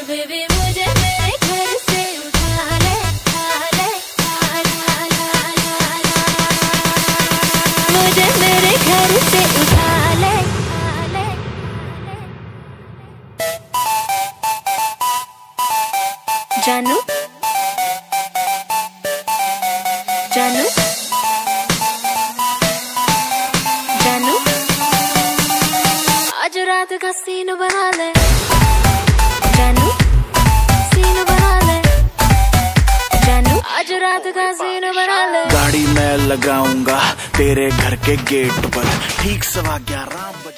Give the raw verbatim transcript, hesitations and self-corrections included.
Baby मुझे मेरे घर से उठा ले, उठा ले, उठा ले, मुझे मेरे घर से उठा ले, उठा ले। जानू जानू जानू आज रात का सीन बना ले, जानू सीन बना ले, जानू आज रात का सीन बना ले। गाड़ी मैं लगाऊंगा तेरे घर के गेट पर ठीक सवा ग्यारह।